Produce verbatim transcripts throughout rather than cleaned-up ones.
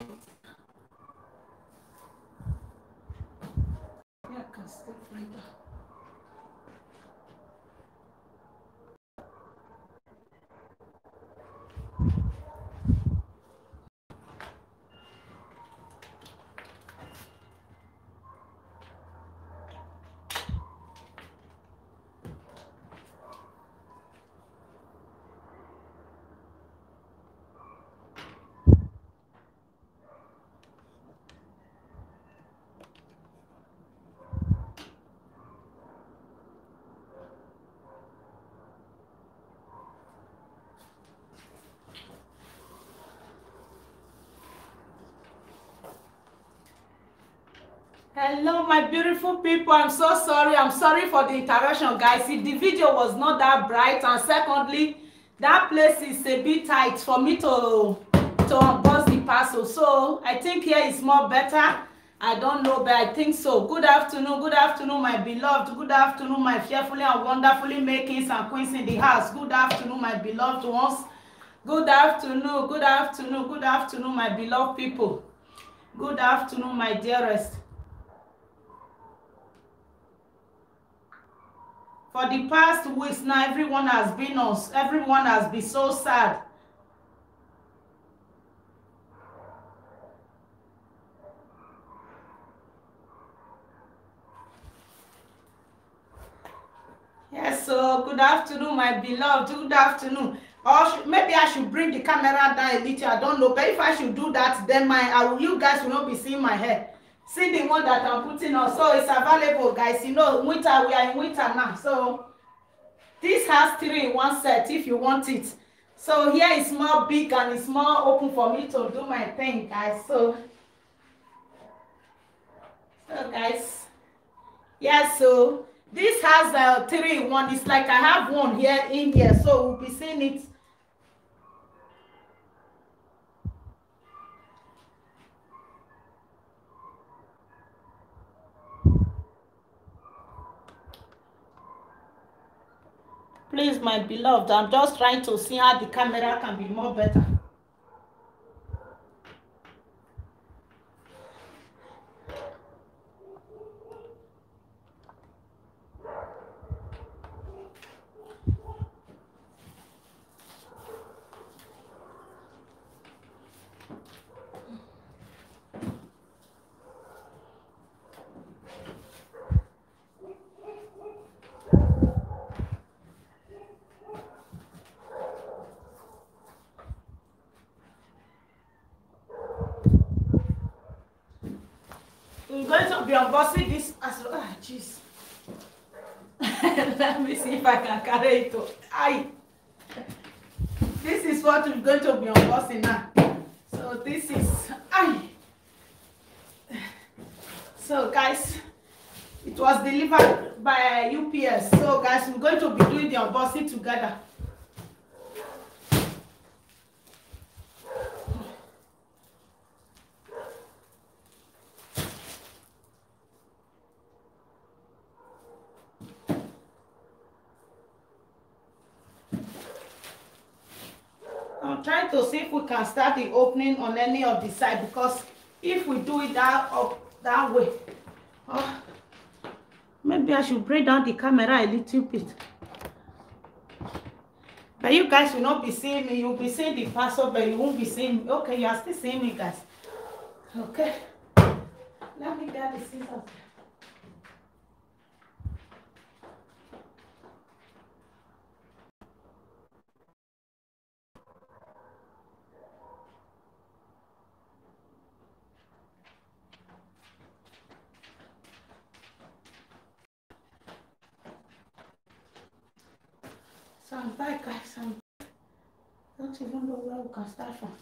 Yeah, I can still find her. Hello my beautiful people, I'm so sorry i'm sorry for the interruption, guys. If the video was not that bright, and secondly that place is a bit tight for me to to unbox the parcel, so I think here is more better. I don't know, but I think so. Good afternoon, good afternoon my beloved, good afternoon my fearfully and wonderfully made kings and queens in the house. Good afternoon my beloved ones. Good afternoon, good afternoon, good afternoon my beloved people. Good afternoon my dearest. For the past weeks now, everyone has been on, everyone has been so sad. Yes, so good afternoon, my beloved. Good afternoon. Or should, maybe I should bring the camera down a little. I don't know, but if I should do that, then my I will, you guys will not be seeing my hair. See the one that I'm putting on. So it's available, guys. You know, winter, we are in winter now. So this has three in one set if you want it. So here is more big and it's more open for me to do my thing, guys. So, so guys, yeah, so this has a three in one. It's like I have one here in here, so we'll be seeing it. Please, my beloved, I'm just trying to see how the camera can be more better. I'm going to be unboxing this as well. Ah, jeez. Let me see if I can carry it. Aye. This is what we're going to be unboxing now. So this is, aye. So guys, it was delivered by U P S. So guys, we're going to be doing the unboxing together. I'm trying to see if we can start the opening on any of the side, because if we do it that up that way, oh, maybe I should bring down the camera a little bit. But you guys will not be seeing me. You'll be seeing the parcel, but you won't be seeing me. Okay, you are still seeing me, guys. Okay. Let me get the scissors. So I'm back, guys. I'm, I don't even know where we can start from.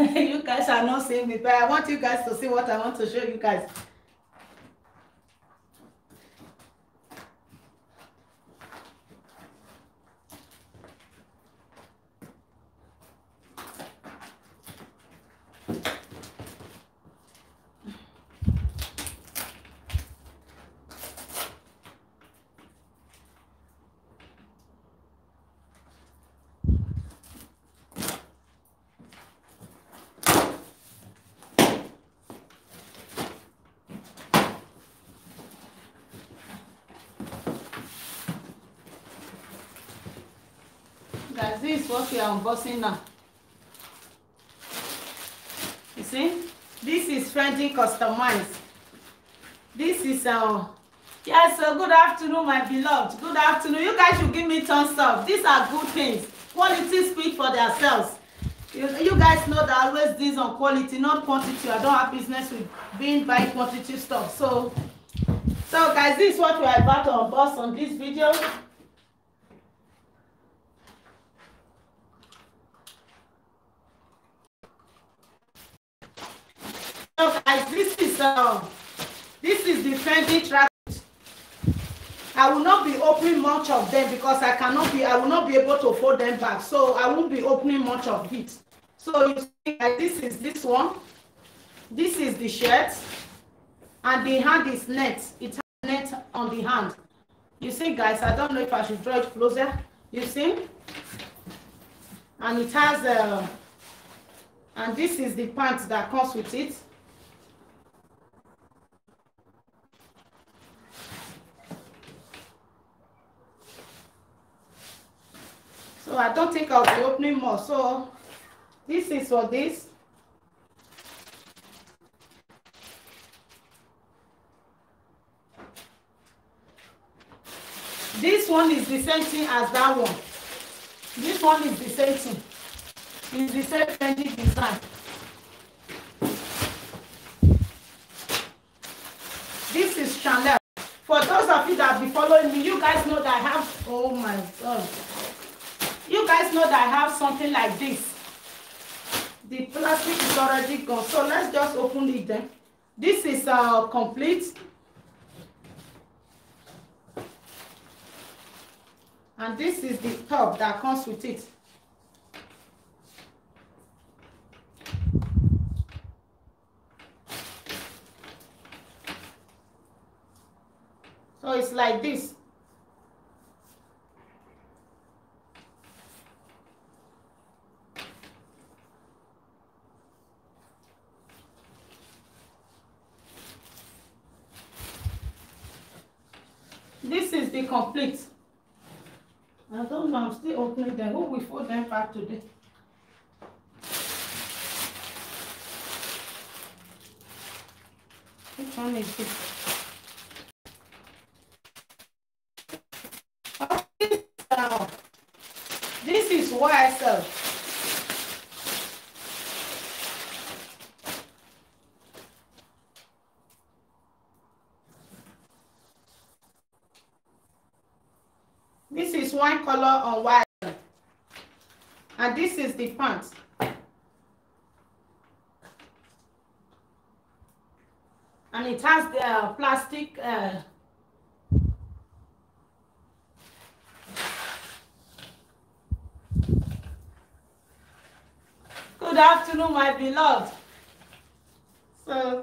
You guys are not seeing me, but I want you guys to see what I want to show you guys. Guys, this is what we are unboxing now. You see, this is Fendi customized. This is uh yes, so good afternoon, my beloved. Good afternoon. You guys should give me thumbs up. These are good things. Quality speak for themselves. You, you guys know that I always this on quality, not quantity. I don't have business with being buying quantity stuff. So, so guys, this is what we are about to unbox on this video. So guys, this is uh, this is the Fendi track. I will not be opening much of them because I cannot be. I will not be able to fold them back, so I won't be opening much of it. So you see, guys, this is this one. This is the shirt, and the hand is net. It has net on the hand. You see, guys. I don't know if I should draw it closer. You see, and it has uh, and this is the pants that comes with it. So I don't think I'll be opening more. So this is for this. This one is the same thing as that one. This one is the same thing. It's the same Fendi design. This is Chanel. For those of you that be following me, you guys know that I have, oh my God. You guys know that I have something like this. The plastic is already gone. So let's just open it then. This is uh, complete. And this is the top that comes with it. So it's like this. This is the complete. I don't know, I'm still opening them. Who will fold them back today? Which one is this? Oh, this, uh, this is Y S L. This is one color on white, and this is the pants. And it has the uh, plastic. Uh, Good afternoon, my beloved. So.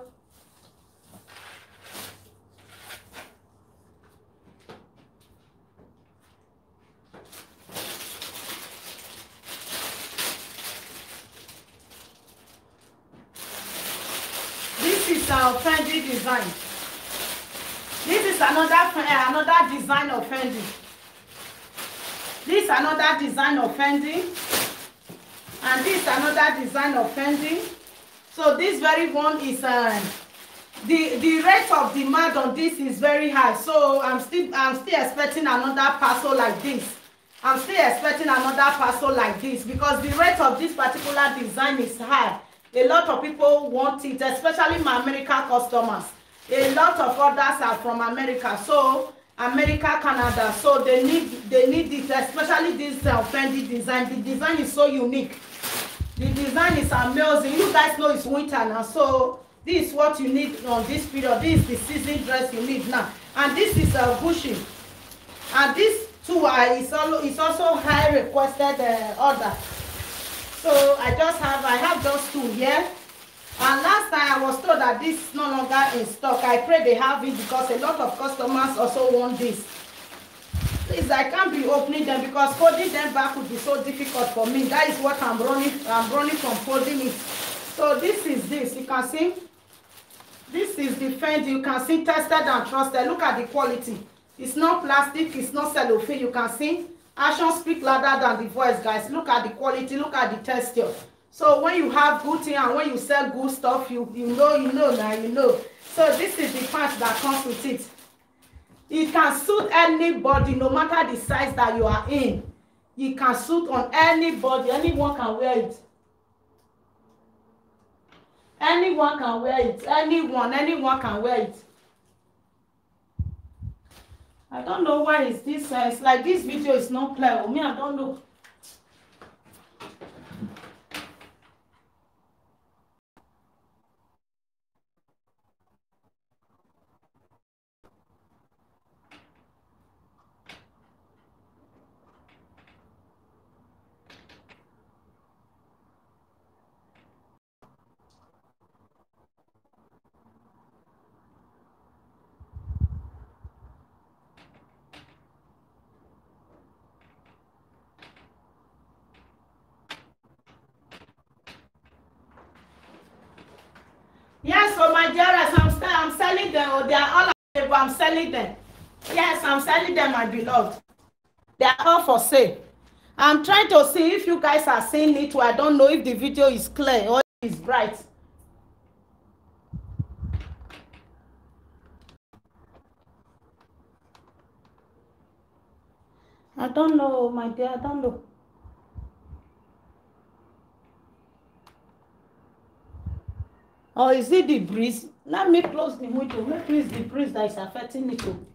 This is our Fendi design. This is another uh, another design of Fendi. This is another design of Fendi. And this is another design of Fendi. So this very one is uh, the the rate of demand on this is very high. So I'm still I'm still expecting another parcel like this. I'm still expecting another parcel like this because the rate of this particular design is high. A lot of people want it, especially my American customers. A lot of orders are from America, so America, Canada, so they need they need it, especially this uh, Fendi design. The design is so unique. The design is amazing. You guys know it's winter now, so this is what you need on this period. This is the season dress you need now. And this is a uh, bushy. And this too uh, is also is also high requested uh, order. So I just have I have just two here. And last time I was told that this is no longer in stock. I pray they have it because a lot of customers also want this. Please, I can't be opening them because folding them back would be so difficult for me. That is what I'm running. I'm running from folding it. So this is this. You can see. This is the Fendi. You can see tested and trusted. Look at the quality. It's not plastic. It's not cellophane. You can see. Action speak louder than the voice, guys. Look at the quality. Look at the texture. So when you have good thing and when you sell good stuff, you you know you know now you know. So this is the part that comes with it. It can suit anybody, no matter the size that you are in. It can suit on anybody. Anyone can wear it. Anyone can wear it. Anyone, anyone can wear it. I don't know why is this. Uh, it's like this video is not clear. Me, I don't know. Yes, so my dearest, I'm, I'm selling them. Or they are all available. I'm selling them. Yes, I'm selling them, my beloved. They are all for sale. I'm trying to see if you guys are seeing it. I don't know if the video is clear or it's bright. I don't know, my dear. I don't know. Or is it the breeze? Let me close the window. Maybe it's the breeze that is affecting it too.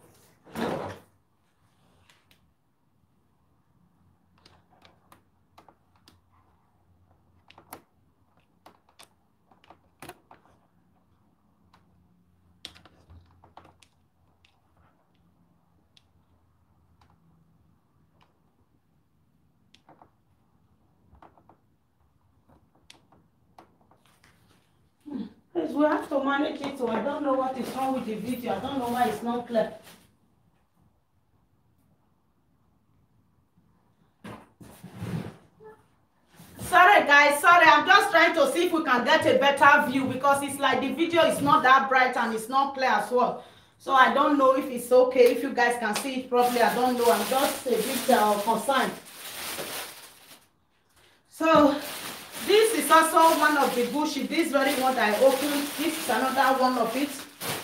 We have to manage it, so I don't know what is wrong with the video. I don't know why it's not clear. Sorry guys, sorry, I'm just trying to see if we can get a better view because it's like the video is not that bright and it's not clear as well. So I don't know if it's okay, if you guys can see it properly. I don't know, I'm just a bit uh, concerned. So this is also one of the bushy. This very one that I opened. This is another one of it.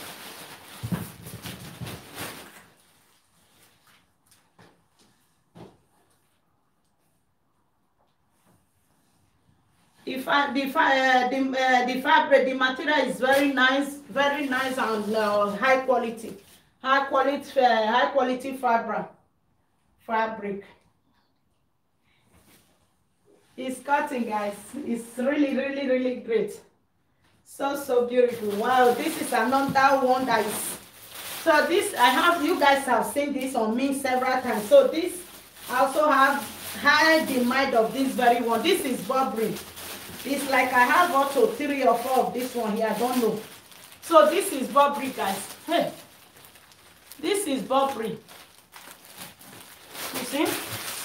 The, the, uh, the, uh, the fabric, the material is very nice, very nice and uh, high quality. High quality, uh, high quality fabric. Fabric. It's cutting, guys. It's really, really, really great. So, so beautiful. Wow, this is another one that is. So this, I have, you guys have seen this on me several times. So this, I also have high demand of this very one. This is Burberry. It's like I have up to three or four of this one here. I don't know. So this is Burberry, guys. Hey, this is Burberry. You see?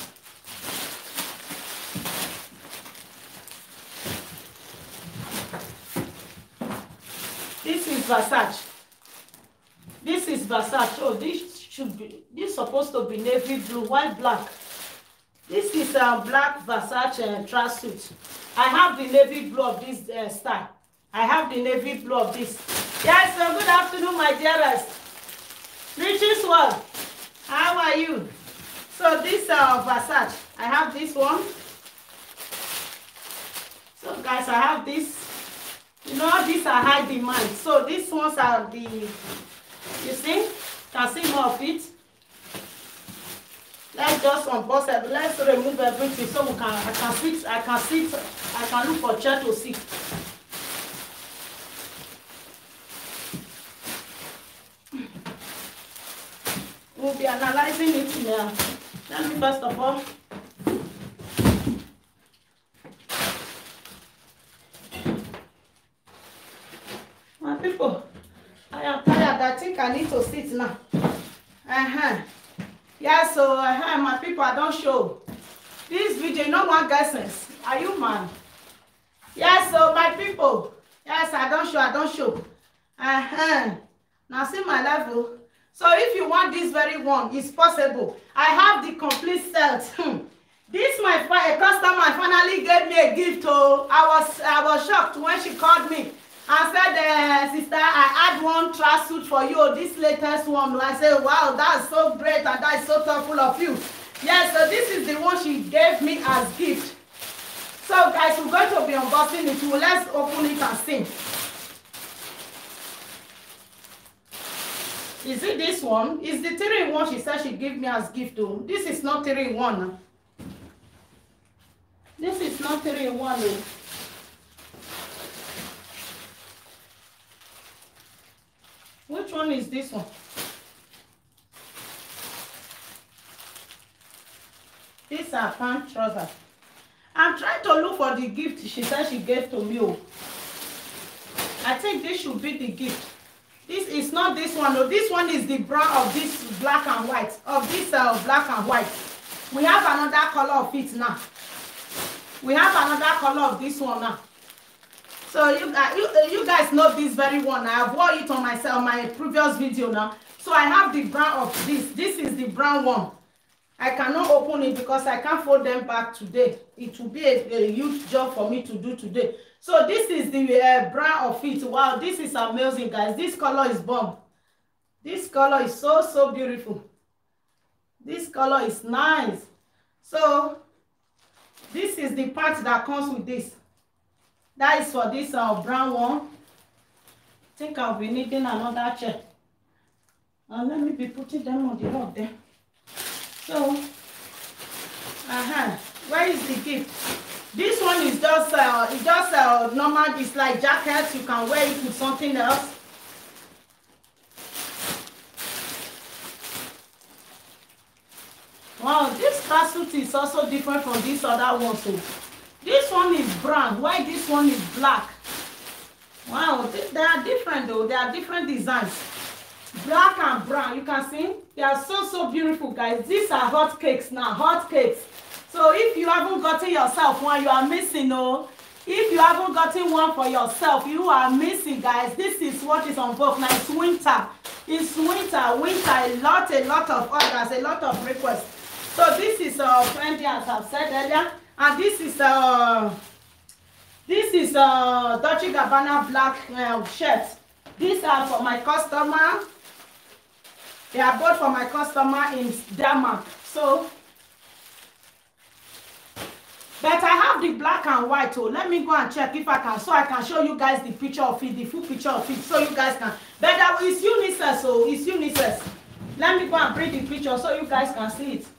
This is Versace. This is Versace. Oh, this should be, this is supposed to be navy blue, white, black. This is a uh, black Versace uh, tracksuit. I have the navy blue of this uh, style. I have the navy blue of this. Yes, so good afternoon, my dearest. Richest one. How are you? So this uh, Versace. I have this one. So guys, I have this. You know, these are high demand. So these ones are the, you see, can see more of it. Let's just unbox it. Let's remove everything so we can I can sit, I can sit, I can look for chair to sit. We'll be analyzing it now. Let me first of all my people, I am tired. I think I need to sit now. Uh-huh. Yeah, so uh-huh, my people, I don't show this video. No one guesses. Are you man? Yeah, so my people, yes, I don't show, I don't show. Uh-huh. Now see my level. So if you want this very one, it's possible. I have the complete set. This my a customer finally gave me a gift. Oh, I was I was shocked when she called me and said, uh, sister, I had one track suit for you. This latest one. I said, wow, that's so great and that's so thoughtful of you. Yes, so this is the one she gave me as gift. So guys, we're going to be unboxing it. So let's open it and see. Is it this one? Is the three in one she said she gave me as gift though. This is not three in one. This is not three in one though. Which one is this one? These are pant trousers. I'm trying to look for the gift she said she gave to me. I think this should be the gift. This is not this one. No, this one is the brown of this black and white. Of this uh, black and white. We have another color of it now. We have another color of this one now. So you, uh, you, uh, you guys know this very one. I have worn it on myself, my previous video now. So I have the brown of this. This is the brown one. I cannot open it because I can't fold them back today. It will be a, a huge job for me to do today. So this is the uh, brown of it. Wow, this is amazing, guys. This color is bomb. This color is so, so beautiful. This color is nice. So this is the part that comes with this. That is for this uh, brown one. I think I'll be needing another chair. And let me be putting them on the rug there. So, uh-huh. Where is the gift? This one is just uh, it's just uh, normal. It's like jackets. You can wear it with something else. Wow, this tracksuit is also different from this other one. So, this one is brown. Why this one is black? Wow, they are different though. They are different designs. Black and brown. You can see they are so so beautiful, guys. These are hot cakes now. Hot cakes. So if you haven't gotten yourself one, you are missing. Oh, if you haven't gotten one for yourself, you are missing, guys. This is what is on book now. It's winter. It's winter. Winter. A lot, a lot of orders, a lot of requests. So this is uh trendy, as I've said earlier, and this is uh this is uh Dolce and Gabbana black uh, shirts. These are for my customer. They are both for my customer in Denmark. So. But I have the black and white, so let me go and check if I can, so I can show you guys the picture of it, the full picture of it, so you guys can. But that is unisex, so it's unisex. Let me go and bring the picture so you guys can see it.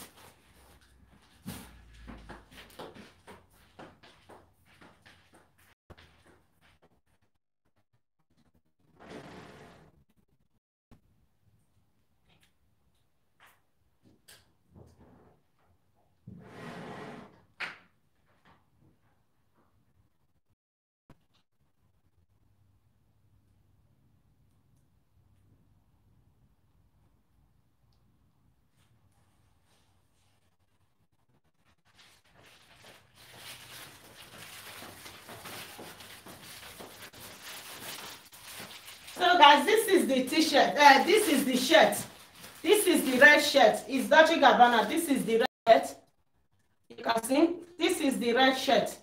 So guys, this is the t-shirt. Uh, this is the shirt. This is the red shirt. It's Dolce and Gabbana. This is the red shirt. You can see. This is the red shirt.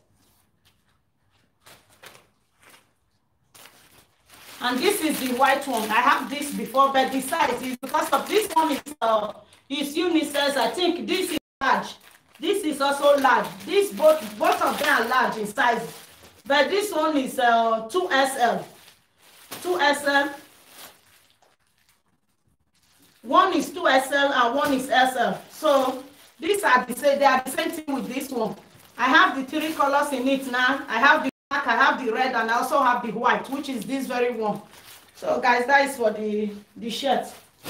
And this is the white one. I have this before, but the size is because of this one is uh, is unisex. I think this is large. This is also large. This both both of them are large in size, but this one is uh, two S L. two S L. One is two X L and one is S L. So these are the same, they are the same thing with this one. I have the three colors in it now. I have the black, I have the red, and I also have the white, which is this very one. So guys, that is for the the shirt.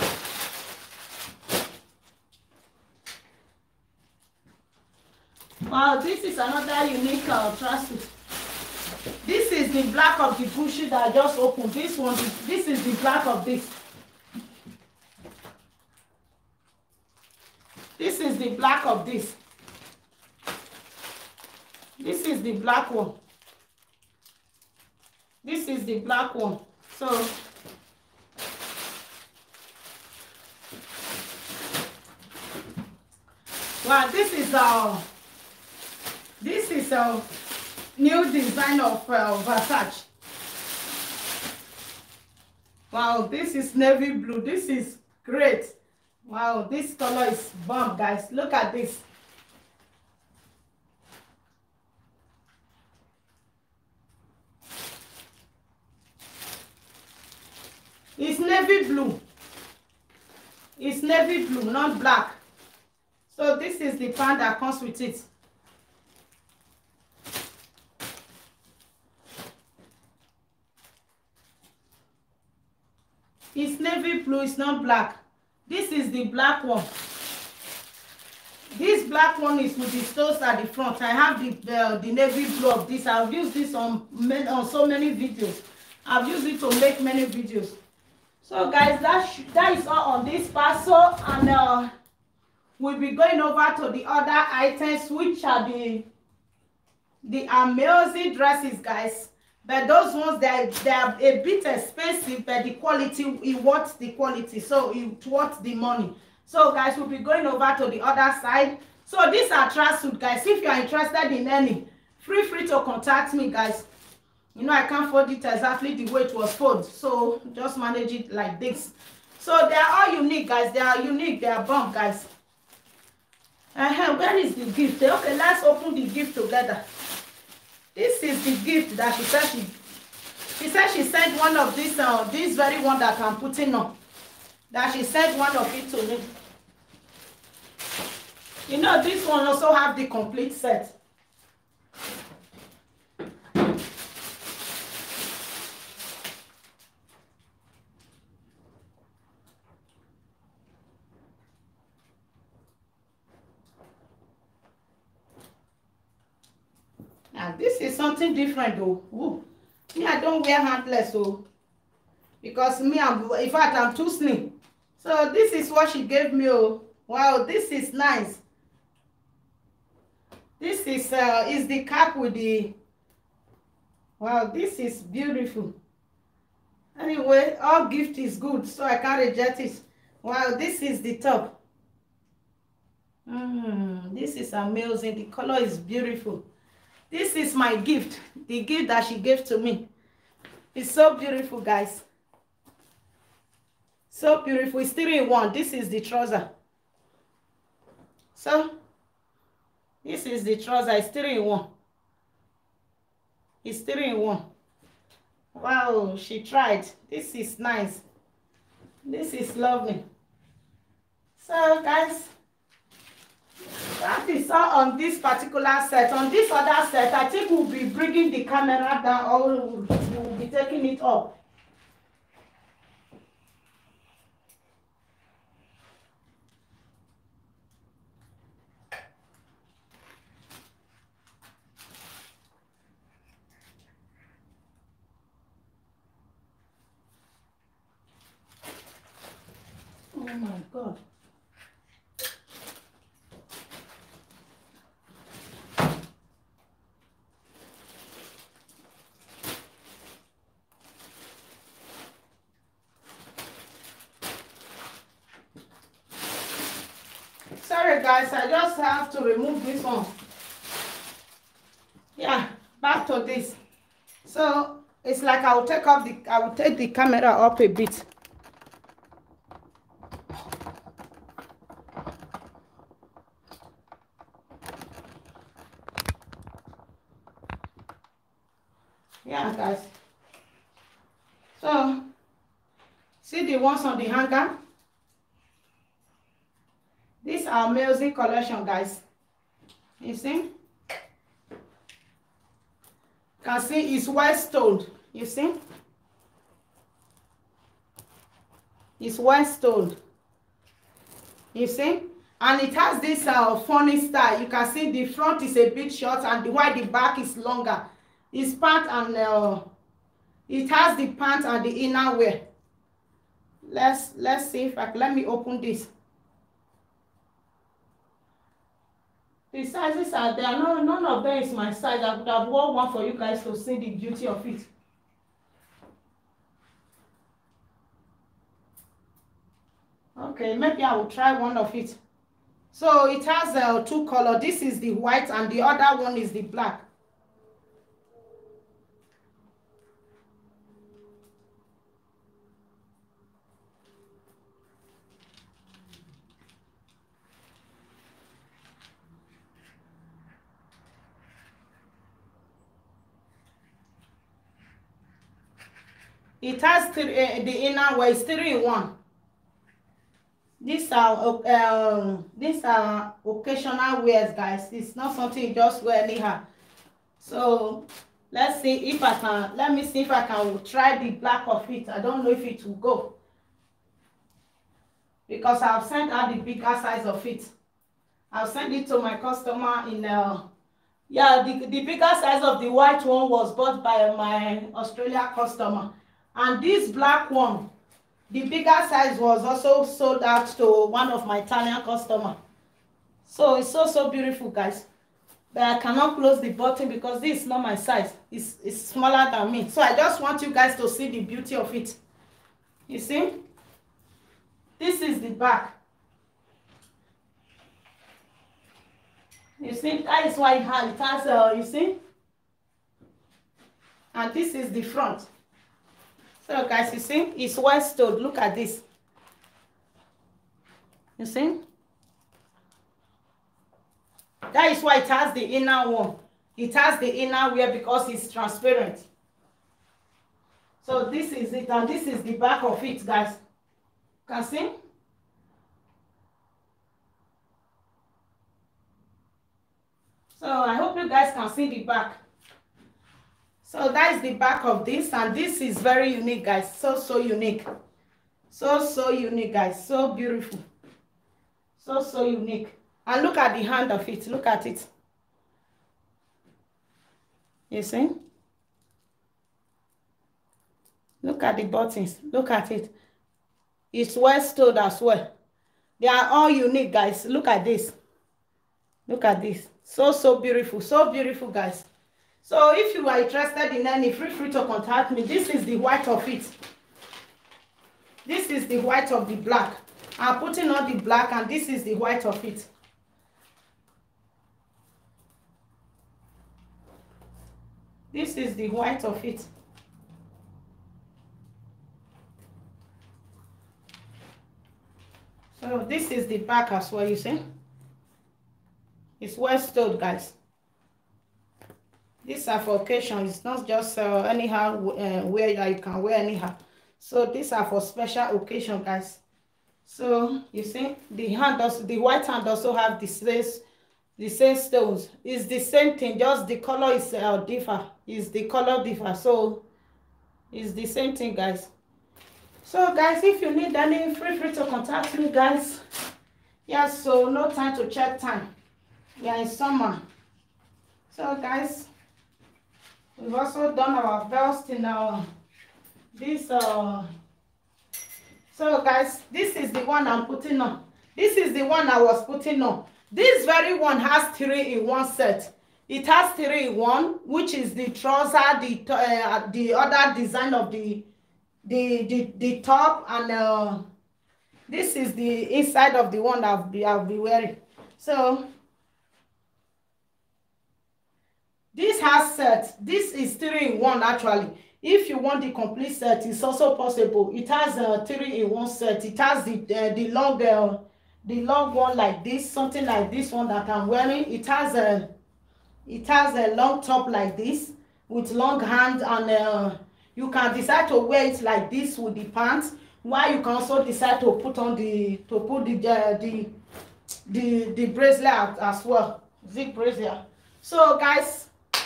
Wow, this is another unique uh, tracksuit. This is the black of the Gucci that I just opened. This one, this is the black of this. This is the black of this. This is the black one. This is the black one. So wow, this is uh this is a new design of uh, Versace. Wow, this is navy blue. This is great. Wow, this color is bomb, guys. Look at this. It's navy blue. It's navy blue, not black. So this is the pant that comes with it. It's navy blue, it's not black. This is the black one. This black one is with the stones at the front. I have the uh, the navy blue of this. I've used this on, on so many videos. I've used it to make many videos. So guys, that, that is all on this parcel. And uh, we'll be going over to the other items, which are the, the amazing dresses, guys. But those ones, they are, they are a bit expensive, but the quality, it worth the quality. So it worth the money. So guys, we'll be going over to the other side. So these are tracksuit, guys. If you are interested in any, feel free to contact me, guys. You know, I can't fold it exactly the way it was folded. So just manage it like this. So they are all unique, guys. They are unique. They are bomb, guys. Uh-huh. Where is the gift? Okay, let's open the gift together. This is the gift that she said she she said she sent one of these uh this very one that I'm putting on. That she sent one of it to me. You know, this one also have the complete set. Now this is something different though. Ooh. Me, I don't wear handless, so because me, I'm in fact I'm too slim. So this is what she gave me. Oh, wow, this is nice. This is uh is the cap with the wow, this is beautiful. Anyway, all gift is good, so I can't reject it. Wow, this is the top. Mm, this is amazing. The color is beautiful. This is my gift, the gift that she gave to me. It's so beautiful, guys. So beautiful. It's three in one. This is the trouser. So, this is the trouser. It's three in one. It's three in one. Wow, she tried. This is nice. This is lovely. So, guys, that is all on this particular set. On this other set, I think we'll be bringing the camera down, or we'll, we'll be taking it up. Oh my God. Sorry guys, I just have to remove this one. Yeah, back to this. So it's like I will take up the I will take the camera up a bit. Yeah, guys. So see the ones on the hanger. our amazing collection, guys. You see, you can see it's well stoned. You see, it's well stoned. You see, and it has this uh, funny style. You can see the front is a bit short and the while the back is longer. It's pant and uh, it has the pant and the inner wear. Let's let's see if I can, let me open this. The sizes are there. No, none of them is my size. I would have worn one for you guys to see the beauty of it. Okay, maybe I will try one of it. So it has uh, two colors. This is the white and the other one is the black. It has three, uh, the inner wear is three in one. These are um these are occasional wears, guys. It's not something you just wear anyhow. So let's see if I can. Let me see if I can try the black of it. I don't know if it will go because I've sent out the bigger size of it. I'll send it to my customer in uh yeah the the bigger size of the white one was bought by my Australia customer. And this black one, the bigger size was also sold out to one of my Italian customers. So it's so, so beautiful, guys. But I cannot close the button because this is not my size. It's, it's smaller than me. So I just want you guys to see the beauty of it. You see? This is the back. You see? That is why it has, it has uh, you see? And this is the front. So guys, you see, it's well stowed. Look at this. You see? That is why it has the inner one. It has the inner wear because it's transparent. So this is it, and this is the back of it, guys. Can see? So I hope you guys can see the back. So that is the back of this, and this is very unique, guys. So, so unique. So, so unique, guys. So beautiful. So, so unique. And look at the hand of it. Look at it. You see? Look at the buttons. Look at it. It's well stowed as well. They are all unique, guys. Look at this. Look at this. So, so beautiful. So beautiful, guys. So if you are interested in any, feel free to contact me. This is the white of it. This is the white of the black. I'm putting on the black, and this is the white of it. This is the white of it. So this is the back as well, you see. It's well stowed, guys. These are for occasion. It's not just uh, anyhow uh, where that you can wear anyhow. So these are for special occasion, guys. So you see, the hand also, the white hand also have the same, the same stones. It's the same thing, just the color is uh, differ. Is the color differ? So it's the same thing, guys. So guys, if you need any, feel free to contact me, guys. Yes. So no time to check time. We are in summer. So guys, we've also done our belts in our this uh so guys, this is the one I'm putting on. This is the one I was putting on. This very one has three in one set. It has three in one, which is the trouser, the uh, the other design of the the the, the top, and uh this is the inside of the one that I'll be, I'll be wearing. So this has set. This is three in one actually. If you want the complete set, it's also possible. It has a three in one set. It has the uh, the long uh, the long one like this, something like this one that I'm wearing. It has a it has a long top like this with long hands, and uh, you can decide to wear it like this with the pants. While you can also decide to put on the to put the uh, the the the bracelet as well, Vic bracelet. So guys,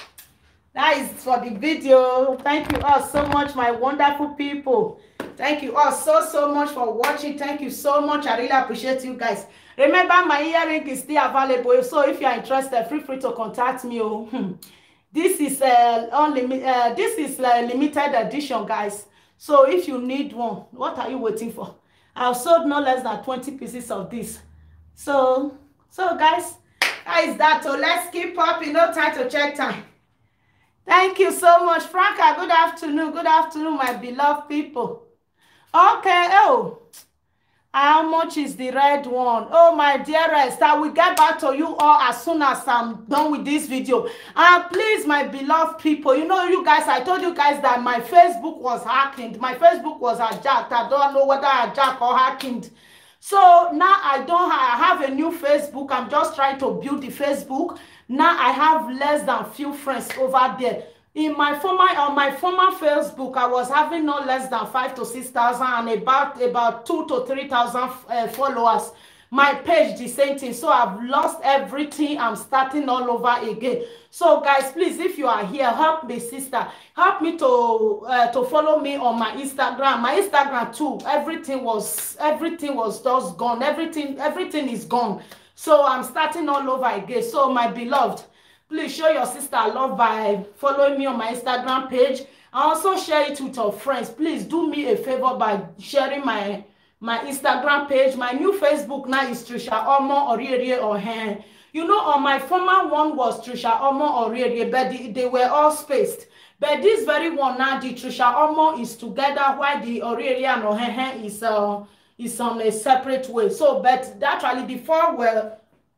that is for the video. Thank you all so much, my wonderful people. Thank you all so so much for watching. Thank you so much. I really appreciate you guys. Remember, my earring is still available, so if you are interested, feel free to contact me. Oh, this is uh, only uh, this is uh, limited edition, guys. So if you need one, what are you waiting for? I've sold no less than twenty pieces of this. So, so guys, that is that. So let's keep up. You know, time to check time. Thank you so much, Franca. Good afternoon. Good afternoon, my beloved people. Okay. Oh, how much is the red one? Oh, my dearest, I will get back to you all as soon as I'm done with this video. And please, my beloved people, you know, you guys, I told you guys that my Facebook was hacked. My Facebook was hijacked. I don't know whether hijacked or hacked. So now I don't have, I have a new Facebook. I'm just trying to build the Facebook. Now I have less than few friends over there. In my former on my former Facebook, I was having no less than five to six thousand and about about two to three thousand uh, followers. My page the same thing. So I've lost everything. I'm starting all over again. So guys, please, if you are here, help me, sister. Help me to uh, to follow me on my Instagram. My Instagram too. Everything was everything was just gone. Everything everything is gone. So I'm starting all over again. So my beloved, please show your sister love by following me on my Instagram page. And also share it with your friends. Please do me a favor by sharing my my Instagram page. My new Facebook now is Trisha Omo Orierie Ohen. You know, on my former one was Trisha Omo Orierie, but they, they were all spaced. But this very one now, the Trisha Omo is together, while the Orierie and Ohen is uh is on a separate way. So, but actually the four were.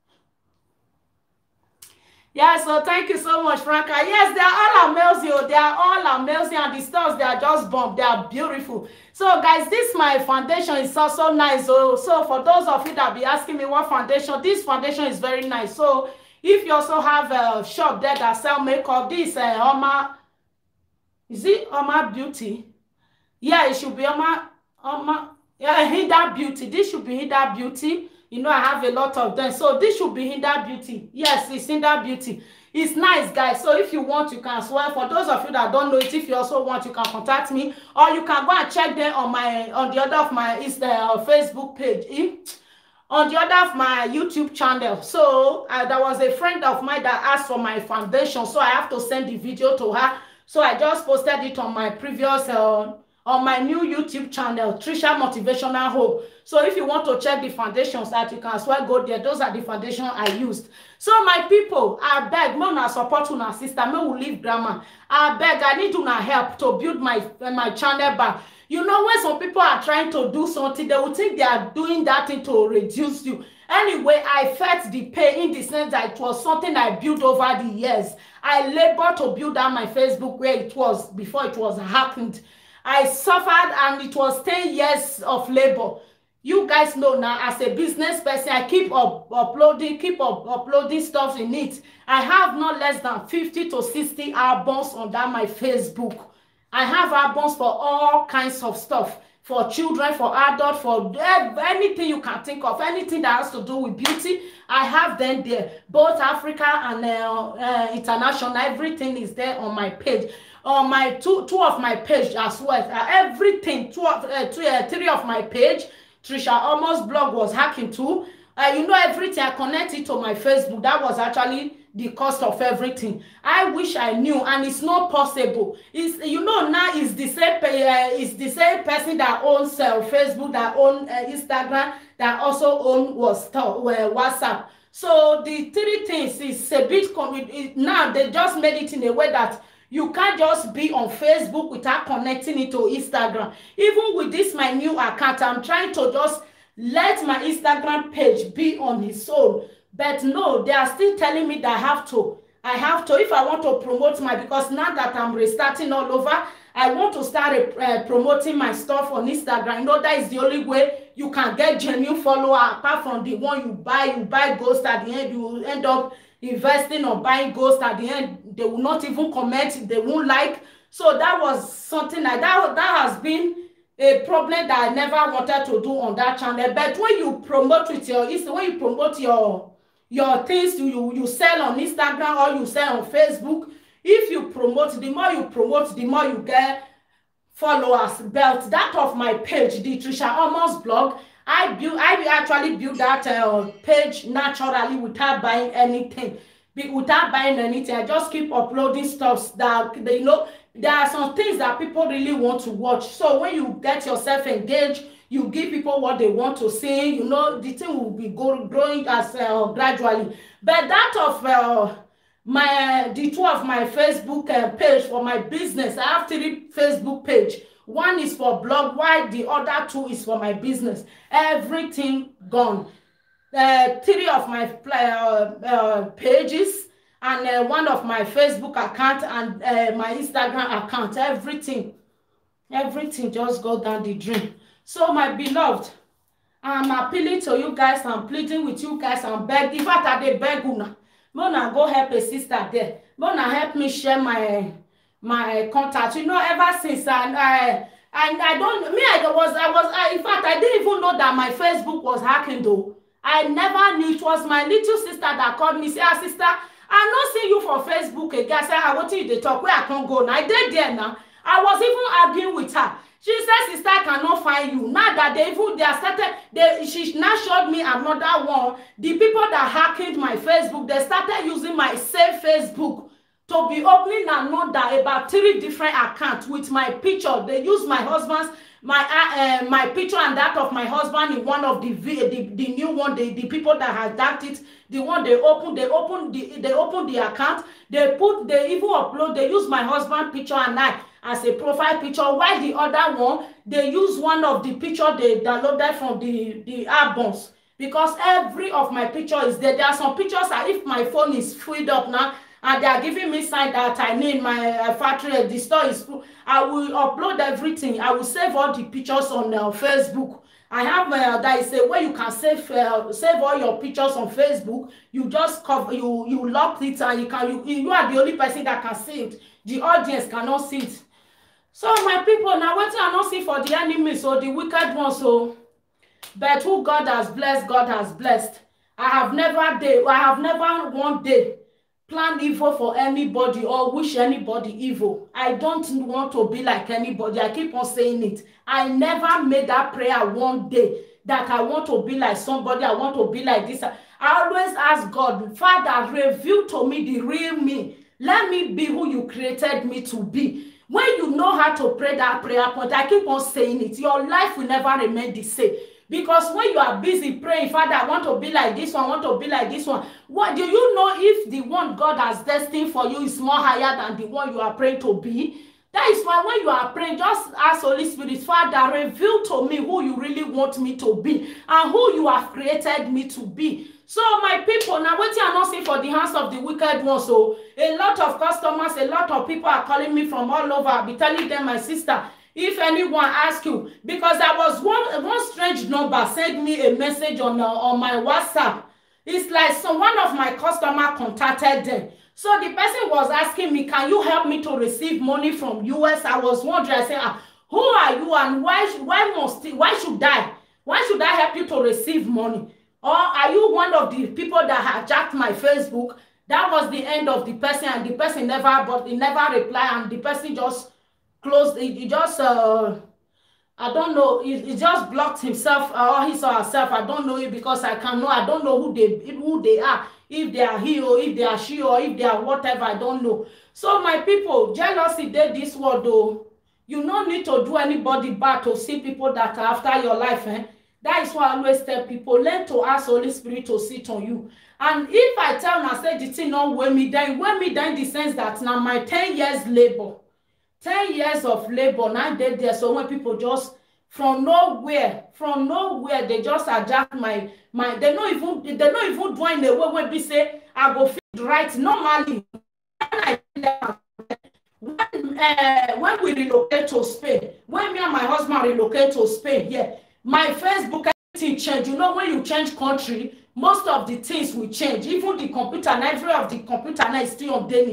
Yeah, so thank you so much, Franca. Yes, they are all amazing. They are all amazing, and the stars, they are just bomb. They are beautiful. So, guys, this my foundation is also nice. So, so for those of you that be asking me what foundation, this foundation is very nice. So, if you also have a shop there that sell makeup, this uh, Oma, is it Oma Beauty? Yeah, it should be Oma, Oma, yeah, Hinda Beauty. This should be Hinda Beauty. You know, I have a lot of them. So this should be Hinda Beauty. Yes, it's Hinda Beauty. It's nice, guys. So if you want, you can swear. For those of you that don't know it, if you also want, you can contact me. Or you can go and check them on my on the other of my is the uh, Facebook page. Eh? On the other of my YouTube channel. So uh, there was a friend of mine that asked for my foundation. So I have to send the video to her. So I just posted it on my previous uh, on my new YouTube channel, Trisha Motivational Hope. So if you want to check the foundations that you can as well go there, those are the foundations I used. So my people, I beg, me una support una sister, me will leave grammar. I beg, I need una help to build my uh, my channel back. You know, when some people are trying to do something, they will think they are doing that thing to reduce you. Anyway, I felt the pain in the sense that it was something I built over the years. I labored to build out my Facebook where it was before it was happened. I suffered, and it was ten years of labor. You guys know now, as a business person, I keep up, uploading, keep up, uploading stuff in it. I have not less than fifty to sixty albums on that my Facebook. I have albums for all kinds of stuff. For children, for adults, for anything you can think of, anything that has to do with beauty, I have them there. Both Africa and uh, uh, international, everything is there on my page. On my two, two of my page as well. Uh, everything, two of, uh, two, uh, three of my page, Trisha Almost blog was hacking too. Uh, you know, everything I connected to my Facebook. That was actually the cost of everything. I wish I knew, and it's not possible. It's, you know, now it's the same uh, it's the same person that owns uh, Facebook, that owns uh, Instagram, that also owns was uh, WhatsApp. So the three things is a bit it, now they just made it in a way that you can't just be on Facebook without connecting it to Instagram. Even with this my new account, I'm trying to just let my Instagram page be on his own. But no, they are still telling me that I have to. I have to, if I want to promote my, because now that I'm restarting all over, I want to start uh, promoting my stuff on Instagram. You know, that is the only way you can get genuine follower, apart from the one you buy, you buy ghost at the end, you will end up investing or buying ghost at the end. They will not even comment, they won't like. So that was something like that. That has been a problem that I never wanted to do on that channel. But when you promote with your, when you promote your your things, you you sell on Instagram or you sell on Facebook, if you promote, the more you promote, the more you get followers. But that of my page, the Trisha Almost blog, I build, I actually build that uh, page naturally without buying anything, without buying anything. I just keep uploading stuff that, you know, there are some things that people really want to watch. So when you get yourself engaged, you give people what they want to see, you know, the thing will be go, growing as uh, gradually. But that of uh, my the two of my Facebook uh, page for my business, I have three Facebook page. One is for blog, while the other two is for my business. Everything gone. Uh, three of my uh, uh, pages and uh, one of my Facebook account and uh, my Instagram account. Everything, everything just go down the drain. So my beloved, I'm appealing to you guys. I'm pleading with you guys. I'm begging. In fact, I dey beg una. Mona go help a sister there. Mona help me share my my contact. You know, ever since I I I, I don't me I was I was I, in fact I didn't even know that my Facebook was hacking though. I never knew. It was my little sister that called me. Say, ah, sister, I not see you for Facebook again. I said, I want you to talk where I can't go. Now I did there now. I was even arguing with her. She said, sister, I cannot find you. Now that they even they are started, they she now showed me another one. The people that hacked my Facebook, they started using my same Facebook to be opening another about three different accounts with my picture. They use my husband's my uh, uh, my picture and that of my husband in one of the the, the new one. The, the people that has that it, the one they open, they open the they open the account. They put they even upload. They use my husband picture and I as a profile picture, while the other one they use one of the picture they downloaded from the the albums, because every of my picture is there. There are some pictures that if my phone is freed up now and they are giving me sign that I need my uh, factory, the store is full, I will upload everything. I will save all the pictures on uh, Facebook. I have uh, that is a way you can save uh, save all your pictures on Facebook. You just cover you you lock it and you can you you are the only person that can see it. The audience cannot see it. So my people, now what I not see for the enemies or the wicked ones, so but who God has blessed, God has blessed. I have never day, I have never one day planned evil for anybody or wish anybody evil. I don't want to be like anybody. I keep on saying it. I never made that prayer one day that I want to be like somebody. I want to be like this. I always ask God, Father, reveal to me the real me. Let me be who you created me to be. When you know how to pray that prayer point, I keep on saying it, your life will never remain the same. Because when you are busy praying, Father, I want to be like this one, I want to be like this one. What do you know if the one God has destined for you is more higher than the one you are praying to be? That is why when you are praying, just ask Holy Spirit, Father, reveal to me who you really want me to be and who you have created me to be. So my people, now what you are not seeing for the hands of the wicked ones. So a lot of customers, a lot of people are calling me from all over. I'll be telling them, my sister, if anyone asks you, because there was one one strange number sent me a message on uh, on my WhatsApp. It's like so one of my customer contacted them. So the person was asking me, can you help me to receive money from U S? I was wondering, I said, ah, who are you and why why must why should I why should I help you to receive money? Or are you one of the people that hijacked my Facebook? That was the end of the person, and the person never but he never replied, and the person just closed it. He just uh I don't know, he, he just blocked himself uh, or his or herself. I don't know it because I can know. I don't know who they who they are, if they are he or if they are she or if they are whatever. I don't know. So my people, jealousy did this word though. You don't need to do anybody bad to see people that are after your life. Eh? That is why I always tell people, learn to ask Holy Spirit to sit on you. And if I tell and say the thing not weigh me down, weigh me down in the sense that now my ten years labor, ten years of labor, now they there. So when people just from nowhere, from nowhere, they just adjust my my. They not even they not even doing the way where we say I go feel right normally. When I when, uh, when we relocate to Spain, when me and my husband relocate to Spain, yeah. My Facebook everything change. You know, when you change country, most of the things will change. Even the computer, and every of the computer now is still on Danish.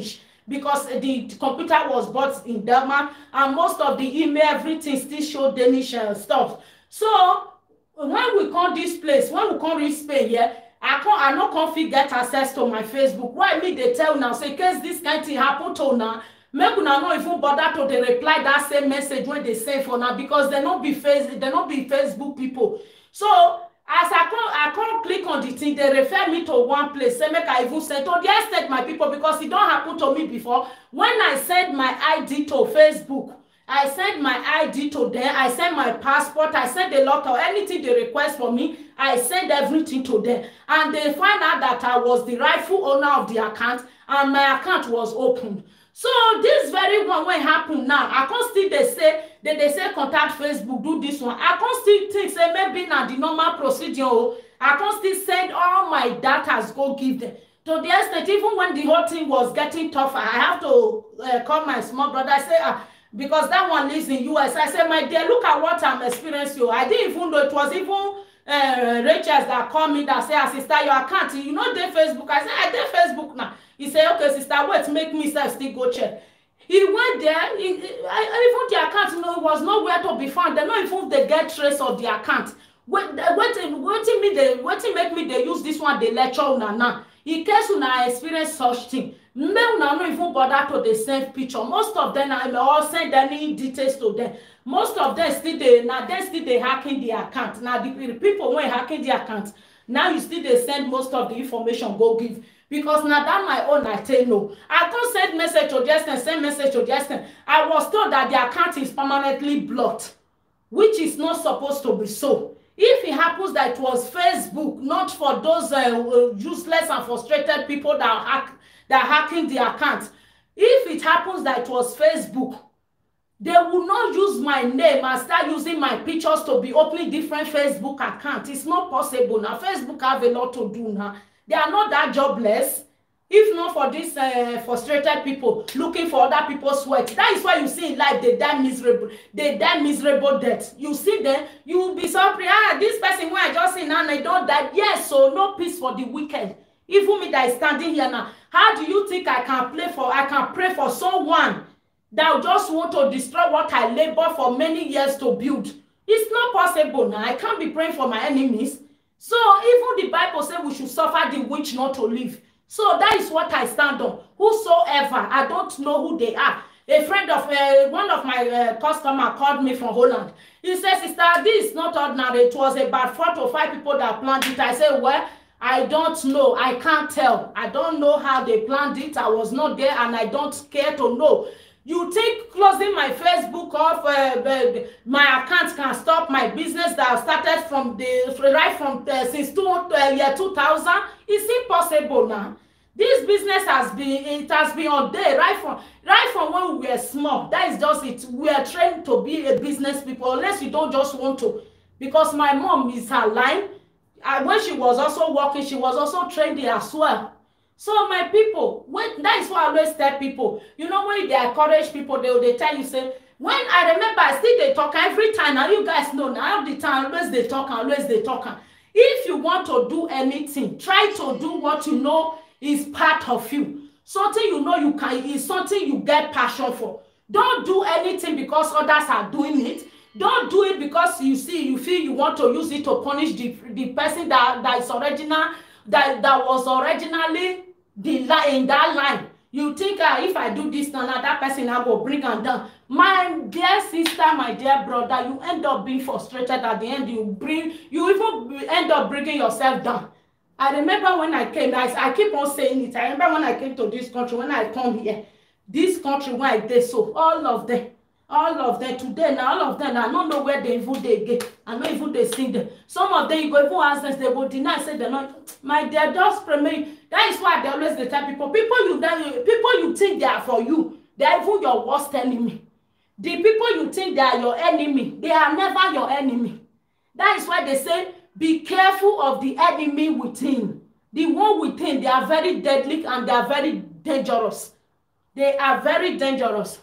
because the computer was bought in Denmark, and most of the email, everything still showed Danish uh, stuff. So when we come this place, when we come reach Spain here, I can't, I no come fit get access to my Facebook. Why me they tell now, say, in case this kind of thing happen to now, make una no even bother to the reply that same message when they say for now, because they not be face, they not be Facebook people. So as I come, I come click on the thing, they refer me to one place. Say make I even send to the estate my people, because it don't happen to me before. When I send my I D to Facebook, I send my I D to them, I send my passport, I send a lot of anything they request for me, I send everything to them. And they find out that I was the rightful owner of the account, and my account was opened. So this very one when happen now, I can't still they say they, they say contact Facebook, do this one. I can't still think say maybe now the normal procedure. I can't still send all my data go give them. To the extent, even when the whole thing was getting tougher, I have to uh, call my small brother. I say, ah, because that one lives in U S. I said, my dear, look at what I'm experiencing. I didn't even know it was even uh, Rachel that called me that said, sister, your account, you know, they Facebook. I said, I did Facebook now. He said, okay, sister, wait, make me self still go check. He went there, he, I, even the account, you know, it was nowhere to be found. They not even they get trace of the account. Wait, waiting, waiting me, they waiting make me they use this one, they lecture una now. In case una experience such thing, me una no even bother to the same picture. Most of them I all send any details to them. Most of them still they now they still they hacking the account. Now the, the people when hacking the account, now you still they send most of the information go give. Because now that my own I tell no. I can't send message to Justin, send message to Justin. I was told that the account is permanently blocked, which is not supposed to be so. If it happens that it was Facebook, not for those uh, useless and frustrated people that hack that hacking the account. If it happens that it was Facebook, they will not use my name and start using my pictures to be opening different Facebook accounts. It's not possible now. Facebook have a lot to do now. They are not that jobless. If not for these uh, frustrated people looking for other people's sweat. That is why you see in life they die miserable. They die miserable death. You see them, you will be surprised. Ah, this person when I just see now, they don't die. Yes, so no peace for the wicked. Even me that is standing here now. How do you think I can play for? I can pray for someone that just want to destroy what I labor for many years to build? It's not possible now. I can't be praying for my enemies. So even the Bible says we should suffer the witch not to live. So that is what I stand on. Whosoever, I don't know who they are. A friend of uh, one of my uh, customer called me from Holland. He says, sister, this is not ordinary. It was about four to five people that planned it. I said, well, I don't know. I can't tell. I don't know how they planned it. I was not there and I don't care to know. You think closing my Facebook off, uh, my account can stop my business that I started from the right from uh, since two, uh, year two thousand? It's impossible now. This business has been it has been on day right from right from when we were small. That is just it. We are trained to be a business people unless you don't just want to. Because my mom is her line. And when she was also working, she was also trained there as well. So my people, when that is why I always tell people, you know, when they encourage people, they they tell you, say, when I remember I still they talk every time. Now you guys know now all the time, always they talk, always they talk. If you want to do anything, try to do what you know is part of you. Something you know you can is something you get passion for. Don't do anything because others are doing it. Don't do it because you see you feel you want to use it to punish the, the person that, that is original, that, that was originally the line in that line. You think uh, if I do this now, that person I will bring them down. My dear sister, my dear brother, you end up being frustrated at the end. You bring, you even end up bringing yourself down. I remember when I came, I, I keep on saying it. I remember when I came to this country, when I come here, this country when I did so, all of them, all of them today, now all of them, I don't know where they even they get. I don't even they sing them. Some of them you go even ask them, they will deny, say they're not. My dear, just pray me. That is why they always they tell people, people you people you think they are for you, they are even your worst enemy. The people you think they are your enemy, they are never your enemy. That is why they say, be careful of the enemy within. The one within, they are very deadly and they are very dangerous. They are very dangerous.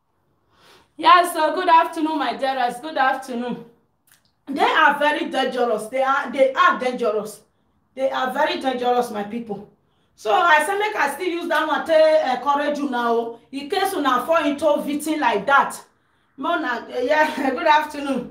Yes, so good afternoon, my dearest. Good afternoon. They are very dangerous. They are they are dangerous. They are very dangerous, my people. So I say make I still use that one to encourage you now. In case you now fall into victim like that. Mona, yeah, good afternoon.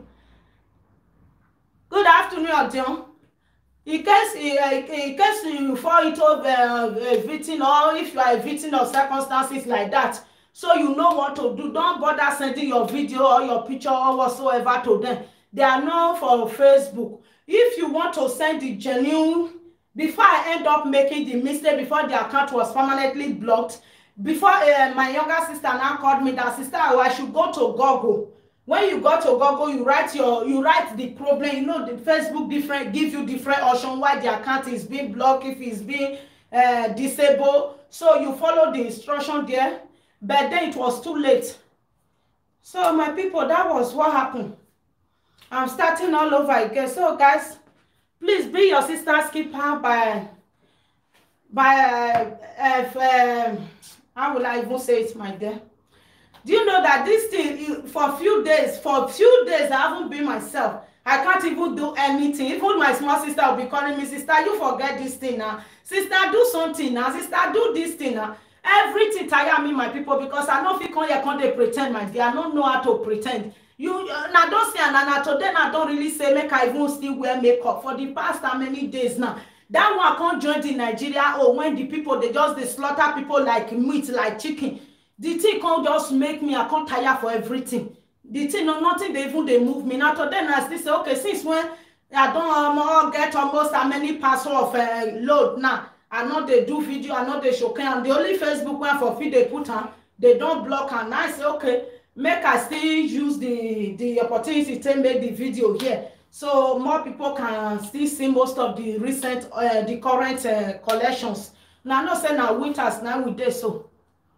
Good afternoon, Odion. In case, in case you fall into a victim, or if you are a victim of circumstances like that, so you know what to do. Don't bother sending your video or your picture or whatsoever to them. They are known for Facebook. If you want to send the genuine, before I end up making the mistake, before the account was permanently blocked, before uh, my younger sister now called me that, sister, oh, I should go to Google. When you go to Google, you write your you write the problem. You know, the Facebook different give you different option why the account is being blocked, if it's being uh, disabled. So you follow the instruction there, but then it was too late. So my people, that was what happened. I'm starting all over again. So guys, please be your sister's keeper by by uh, uh, um, how will I even say it, my dear? Do you know that this thing, for a few days, for a few days, I haven't been myself. I can't even do anything. Even my small sister will be calling me, sister, you forget this thing now. Sister, do something now. Sister, do this thing now. Everything tire me, my people, because I know if you can't, you can't pretend, my dear. I don't know how to pretend. You now don't say, and now today, I don't really say, make I even still wear makeup for the past how many days now. That one can't join in Nigeria, or when the people, they just they slaughter people like meat, like chicken. The thing can't just make me, I can't tire for everything. The thing, no, nothing, they even they move me. Now to then I still say, okay, since when I don't um, get almost how many parcel of uh, load now, I know they do video, I know they show, and the only Facebook one for feed they put on, they don't block, and I say, okay, make I still use the, the opportunity to make the video here. So more people can still see most of the recent, uh, the current uh, collections. Now, I'm not saying now winters, now we did so.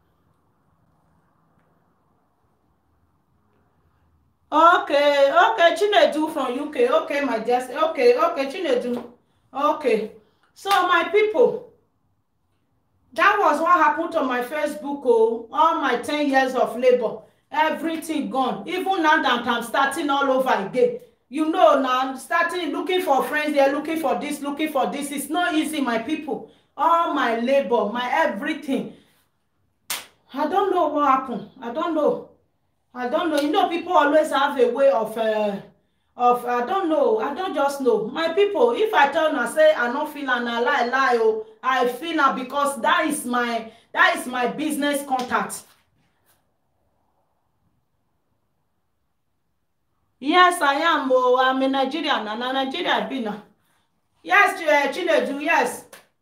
Okay, okay, Chinedu from U K. Okay, my dear. Okay, okay, Chinedu. Okay. So, my people, that was what happened to my Facebook. Oh, all my ten years of labor, everything gone. Even now that I'm starting all over again. You know, now I'm starting looking for friends. They're looking for this, looking for this. It's not easy, my people. All my labor, my everything. I don't know what happened. I don't know. I don't know. You know, people always have a way of, uh, of I don't know. I don't just know. My people, if I tell you, I say I don't feel and I lie, lie, oh, I feel now because that is my that is my business contact. Yes, I am. Oh, I'm in Nigeria now. Nigeria, I've been now. Yes, uh, Chinedu, yes.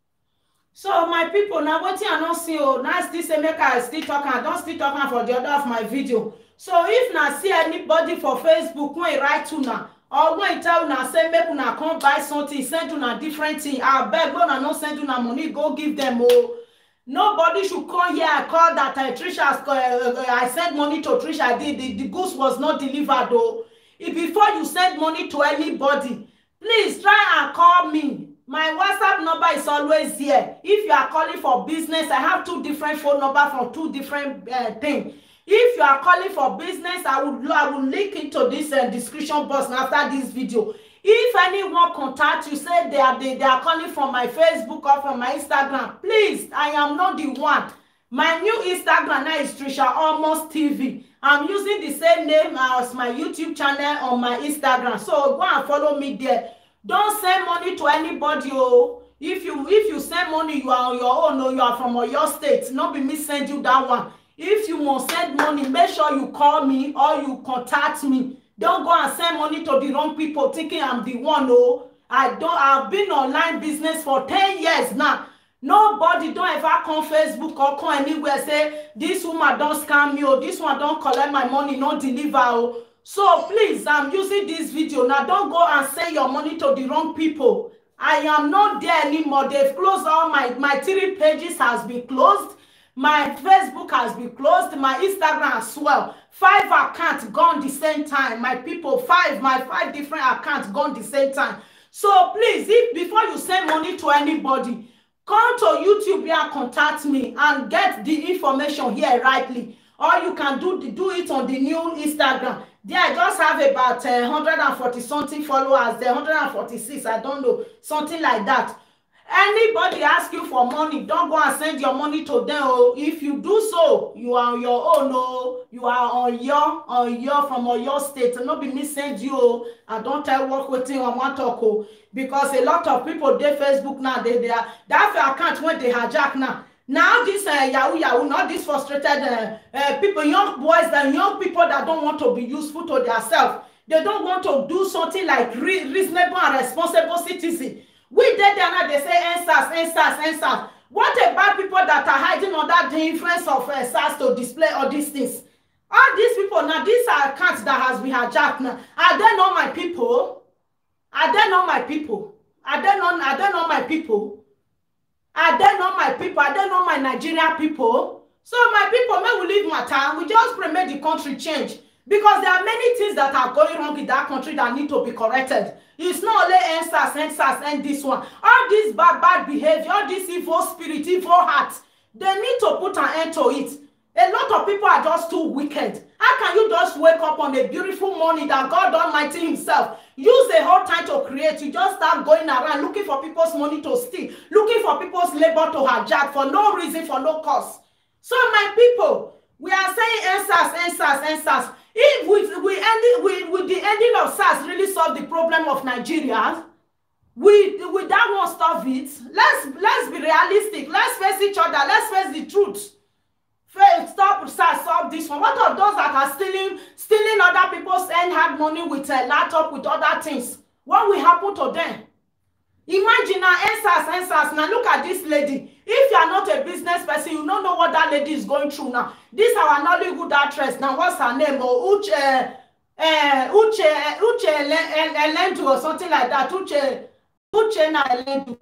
So my people, now what you are not see, oh, now still say make I still talking. I don't still talking for the other of my video. So if na see anybody for Facebook when write to na or when tell na say make una come buy something, send una different thing, I beg una not send una money, go give them. Oh, nobody should come here and call that uh, Trisha, uh, uh, I sent money to Trisha. The, the, the goods was not delivered. Though, if before you send money to anybody, please try and call me. My WhatsApp number is always here. If you are calling for business, I have two different phone numbers for two different uh, things. If you are calling for business, I will I will link into this uh, description box after this video. If anyone contact you, say they are they, they are calling from my Facebook or from my Instagram, please, I am not the one. My new Instagram now is Trisha Almost T V. I'm using the same name as my YouTube channel on my Instagram. So go and follow me there. Don't send money to anybody. Oh, if you if you send money, you are on your own. No, you are from your state. Not be me send you that one. If you want send money, make sure you call me or you contact me. Don't go and send money to the wrong people thinking I'm the one. Oh, I don't. I've been online business for ten years now. Nobody don't ever come Facebook or come anywhere say this woman don't scam me or this one don't collect my money, not deliver. Oh. So please, I'm using this video now. Don't go and send your money to the wrong people. I am not there anymore. They've closed all my my three pages has been closed. My Facebook has been closed. My Instagram as well. Five accounts gone the same time. My people, five, my five different accounts gone the same time. So please, if before you send money to anybody, come to YouTube here and contact me and get the information here rightly. Or you can do, do it on the new Instagram. There, I just have about uh, one hundred forty something followers there, one hundred forty-six, I don't know, something like that. Anybody ask you for money, don't go and send your money to them. Oh, if you do so, you are on your own. Oh, you are on your on your from your state. No be me send you. Oh, I don't tell work with you on one talk. Oh, because a lot of people they Facebook now they they are that account when they hijack now. Now this uh, yahoo yahoo, not this frustrated uh, uh, people, young boys and young people that don't want to be useful to themselves. They don't want to do something like re reasonable and responsible citizen. We did there now, they say N S A S, N S A S, N S A S. What about people that are hiding under the influence of uh, S A S to display all these things? All these people now, these are accounts that has been hijacked now. Are they not my people? Are they not my people? Are they not, are they not my people? Are they not my people? Are they not my Nigerian people? So my people, may we leave matter. We just pray make the country change. Because there are many things that are going wrong in that country that need to be corrected. It's not only N S A S, N S A S, and this one. All this bad, bad behavior, all this evil spirit, evil heart, they need to put an end to it. A lot of people are just too wicked. How can you just wake up on a beautiful morning that God Almighty himself use the whole time to create? You just start going around looking for people's money to steal, looking for people's labor to hijack for no reason, for no cause. So my people, we are saying N S A S, N S A S, N S A S. If we, we ended, we, with the ending of S A S really solve the problem of Nigeria, we, with that one stop it, let's, let's be realistic. Let's face each other. Let's face the truth. Stop S A S, solve this one. What of those that are stealing, stealing other people's and hard money with a laptop, with other things? What will happen to them? Imagine now, N S A S, N S A S. Now look at this lady. If you are not a business person, you don't know what that lady is going through now. This our Nollywood actress. Now what's her name? Oh, Uche, uh, Uche, Uche Elendu or something like that. Uche, Uche na Elendu.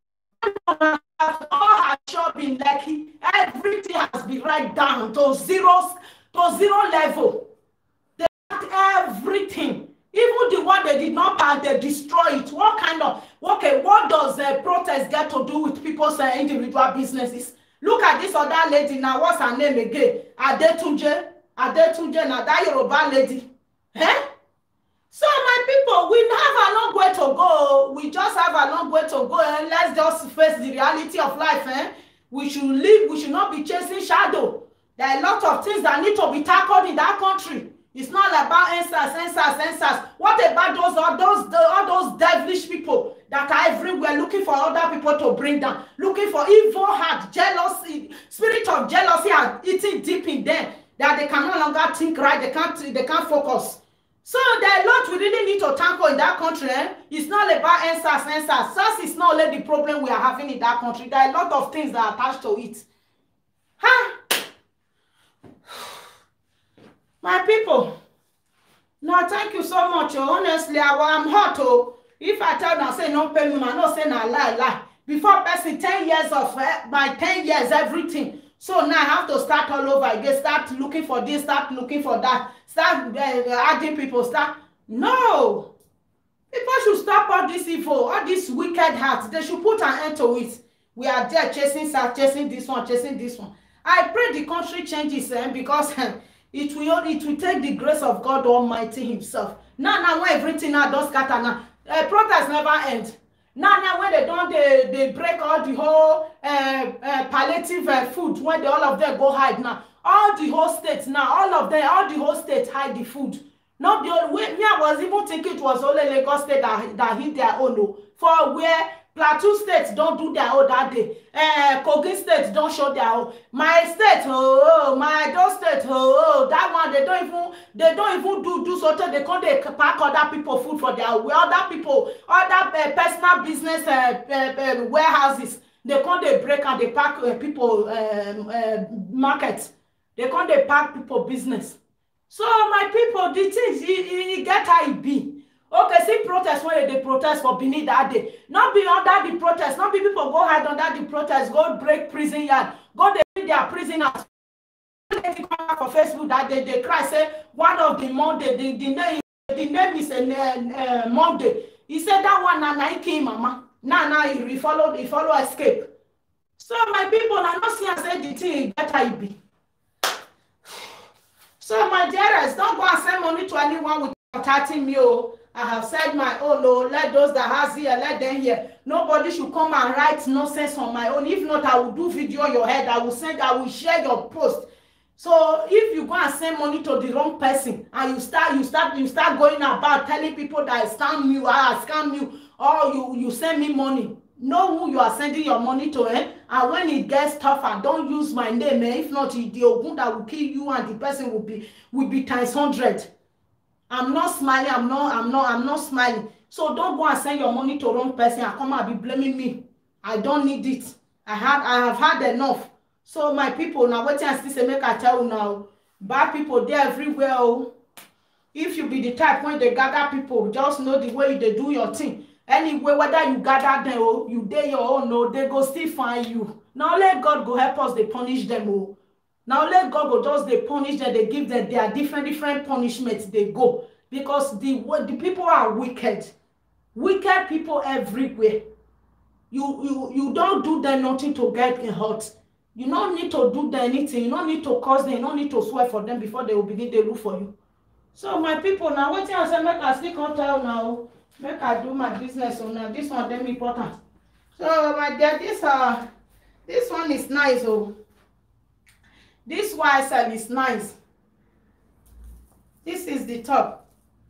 All her shop in Lekki, everything has been right down to zero, to zero level. They got everything. Even the one they did not buy, they destroy it. What kind of, okay, what does the uh, protest get to do with people's uh, individual businesses? Look at this other lady now. What's her name again? Adetunje. Adetunje, now that Yoruba lady. Eh? So my people, we have a long way to go. We just have a long way to go. And let's just face the reality of life. Eh? We should live. We should not be chasing shadow. There are a lot of things that need to be tackled in that country. It's not about N S A S, N S A S, N S A S. What about those all those the, all those devilish people that are everywhere looking for other people to bring down, looking for evil heart, jealousy, spirit of jealousy and eating deep in them that they can no longer think right, they can't they can't focus. So there are a lot we really need to tackle in that country. Eh? It's not about N S A S, N S A S. S A S is not only the problem we are having in that country. There are a lot of things that are attached to it. Huh? My people, no, thank you so much. Oh. Honestly, I, I'm hot. Oh. If I tell them, say no pay me, I no say no lie, lie. Before person ten years of uh, my ten years, everything. So now I have to start all over again. Start looking for this, start looking for that, start uh, adding people. Start. No, people should stop all this evil, all these wicked hearts. They should put an end to it. We are there chasing, chasing this one, chasing this one. I pray the country changes eh, because. It will, it will take the grace of God Almighty himself. Now, now, when everything now does scatter now, uh, protest never end. Now, now, when they don't, they, they break all the whole uh, uh, palliative uh, food, when they, all of them go hide now. All the whole states now, all of them, all the whole states hide the food. Not the only way, me, I was even thinking it was only Lagos State that, that hit their own. No. For where Plateau states don't do their own that day. Uh, Kogi states don't show their own. My state, oh, oh my Edo state, oh, oh, that one they don't even they don't even do do something. They can't they pack other people food for their other people, other uh, personal business uh, uh, uh, warehouses. They can't they break and they pack uh, people um, uh, markets. They can't they pack people business. So my people, the things you get how it be. Okay, see protest when they protest for Benin that day. Not be under the protest. Not be people go hide under the protest. Go break prison yard. Go they their prisoners. For Facebook that day they cry say one of the Monday the, the name the name is a uh, uh, Monday. He said that one na Nike mama. Now now he follow he follow escape. So my people I not see and say the thing that I be. So my dearest, don't go and send money to anyone with thirty mil. I have said my own. Oh, let those that has here, let them hear. Nobody should come and write nonsense on my own. If not, I will do video on your head. I will send, I will share your post. So if you go and send money to the wrong person and you start, you start, you start going about telling people that I scam you, I scam you, or you, you send me money. Know who you are sending your money to, eh? And when it gets tougher, don't use my name, eh? If not, the ogun that will kill you and the person will be will be times hundred. I'm not smiling, I'm not, I'm not, I'm not smiling. So don't go and send your money to the wrong person and come and be blaming me. I don't need it. I had I have had enough. So my people, now what I still say, make I tell you now, bad people, they're everywhere. Oh. If you be the type when they gather people, just know the way they do your thing. Anyway, whether you gather them or you dey your own, no, they go still find you. Now let God go help us, they punish them. Oh. Now let God go just they punish them, they give them their different different punishments, they go. Because the, the people are wicked. Wicked people everywhere. You, you, you don't do them nothing to get hurt. You don't need to do them anything. You don't need to cause them. You don't need to swear for them before they will begin to look for you. So my people, now what I say, make I still can't tell now. Make I do my business. So now this one them important. So my dear, this uh this one is nice. Oh, this Y S L is nice. This is the top.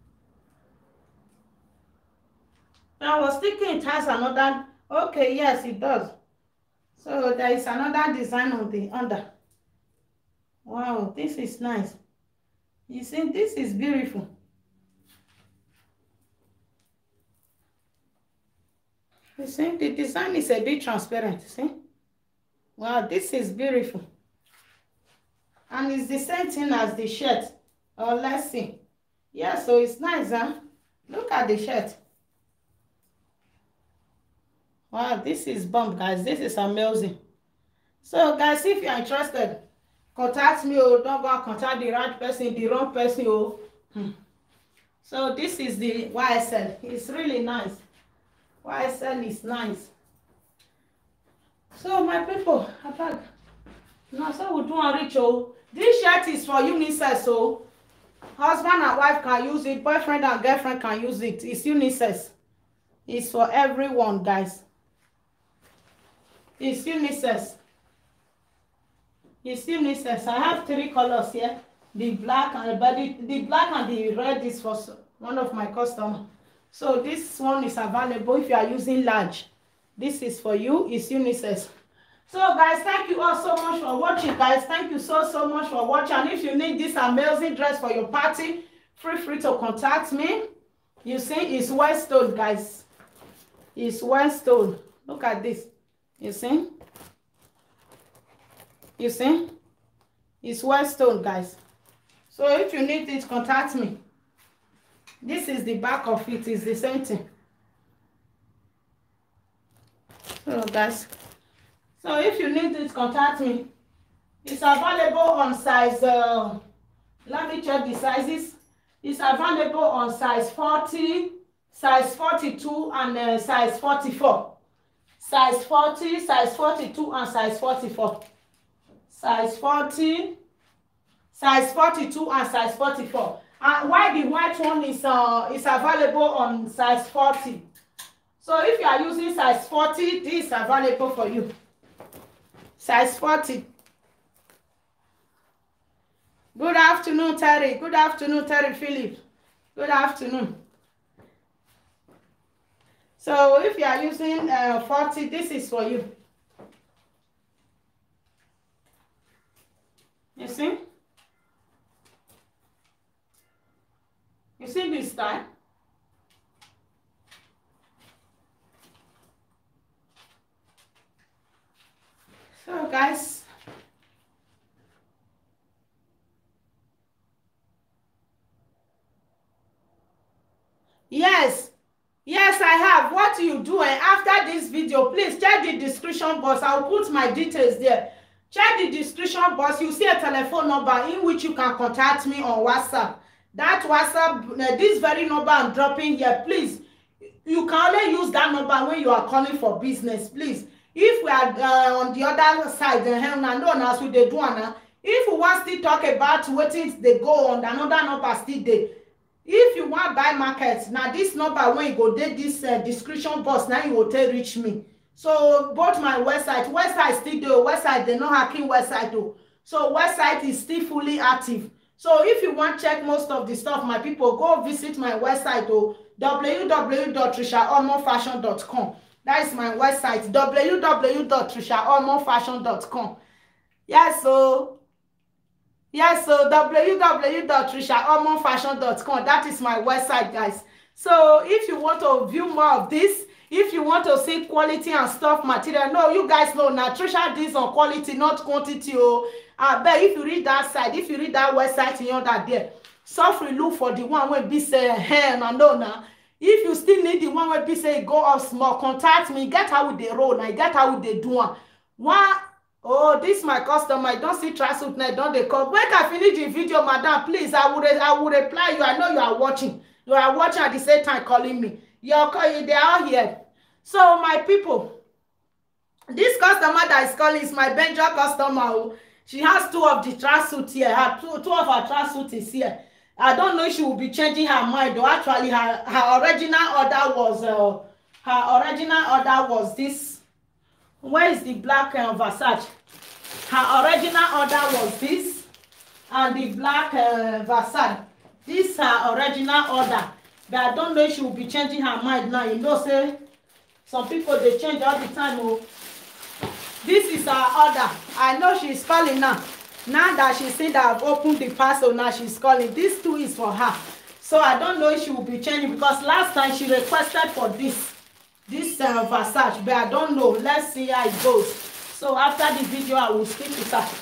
I was thinking it has another. Okay, yes, it does. So there is another design on the under. Wow, this is nice. You see, this is beautiful. You see, the design is a bit transparent. See? Wow, this is beautiful. And it's the same thing as the shirt. Oh, let's see. Yeah, so it's nice, huh? Look at the shirt. Wow, this is bomb, guys. This is amazing. So, guys, if you are interested, contact me or don't go contact the right person, the wrong person. Oh. Hmm. So, this is the Y S L. It's really nice. Y S L is nice. So, my people, I beg. Now, so we do a ritual. This shirt is for unisex, so husband and wife can use it, boyfriend and girlfriend can use it. It's unisex. It's for everyone, guys. It's unisex. It's unisex. I have three colors here. The black and the body, the black and the red is for one of my customers. So this one is available if you are using large. This is for you. It's unisex. So guys, thank you all so much for watching, guys. Thank you so so much for watching. And if you need this amazing dress for your party, feel free to contact me. You see, it's white stone, guys. It's white stone. Look at this. You see? You see? It's white stone, guys. So if you need it, contact me. This is the back of it. It's the same thing. So guys, so if you need it, contact me. It's available on size. Uh, let me check the sizes. It's available on size forty, size forty-two, and uh, size forty-four. Size forty, size forty-two, and size forty-four. Size forty, size forty-two, and size forty-four. And while the white one is uh is available on size forty. So if you are using size forty, this is available for you. Size forty. Good afternoon, Terry. Good afternoon, Terry Philip. Good afternoon. So if you are using uh, forty, this is for you. You see? You see this style? So guys, yes, yes, I have. What you do, and after this video, please check the description box. I'll put my details there. Check the description box. You see a telephone number in which you can contact me on WhatsApp. That WhatsApp, uh, this very number I'm dropping here, please, you can only use that number when you are calling for business, please. If we are uh, on the other side, the hell now, no, as we they do now. If we want to talk about what things they go on, another number still there. if you want buy market, now this number when you go dey this uh, description box, now you will tell reach me. So both my website, website still do website, they no hacking website though. So website is still fully active. So if you want check most of the stuff, my people, go visit my website though, w w w dot trisha ormon fashion dot com. That is my website, w w w dot trisha ormon fashion dot com. Yes, so yes, so w w w dot trisha ormon fashion dot com. That is my website, guys. So if you want to view more of this, if you want to see quality and stuff material, no, you guys know now Trisha deals on quality, not quantity. Oh, I bet if you read that side, if you read that website, you know that there. Suffer look for the one where be say, hey, I know now. If you still need the one where be say go up small, contact me. Get how with the roll, now get how with the do one. One, oh, this my customer. I don't see tracksuit now. Don't they call? When I finish the video, madam, please, I will, I will reply you. I know you are watching. You are watching at the same time calling me. You're calling, they are here. So my people, this customer that is calling is my Benja customer. She has two of the tracksuit here. Her two, two of her tracksuit is here. I don't know if she will be changing her mind though. Actually, her, her original order was uh, her original order was this. Where is the black uh, Versace? Her original order was this, and the black uh, Versace. This her original order. But I don't know if she will be changing her mind now. You know, say some people they change all the time. Oh, this is her order. I know she's calling now. Now that she see that I've opened the parcel, now she's calling. This too is for her. So I don't know if she will be changing because last time she requested for this, this uh, Versace, but I don't know. Let's see how it goes. So after the video, I will speak with her.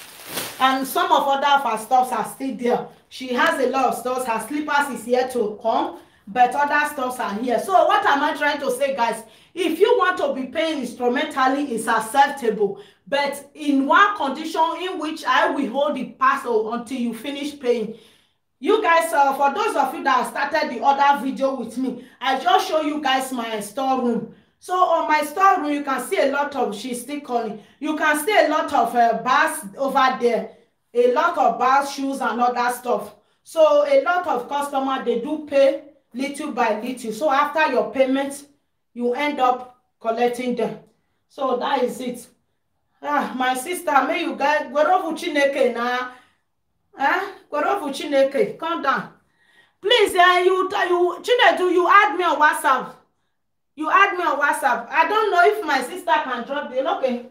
And some of other of her stuffs are still there. She has a lot of stuff. Her slippers is here to come, but other stuffs are here. So what am I trying to say, guys? If you want to be paying instrumentally, it's acceptable. But in one condition in which I will hold the parcel until you finish paying. You guys, uh, for those of you that started the other video with me, I just show you guys my storeroom. So on my storeroom, you can see a lot of, she's still calling. You can see a lot of uh, bags over there. A lot of bags, shoes, and other stuff. So a lot of customers, they do pay little by little. So after your payment, you end up collecting them. So that is it. Ah, my sister, may you guys, Gorofu Chineke na, eh? Gorofu Chineke, calm down. Please, uh, you, you, Chinedu, you add me on WhatsApp. You add me on WhatsApp. I don't know if my sister can drop the, okay.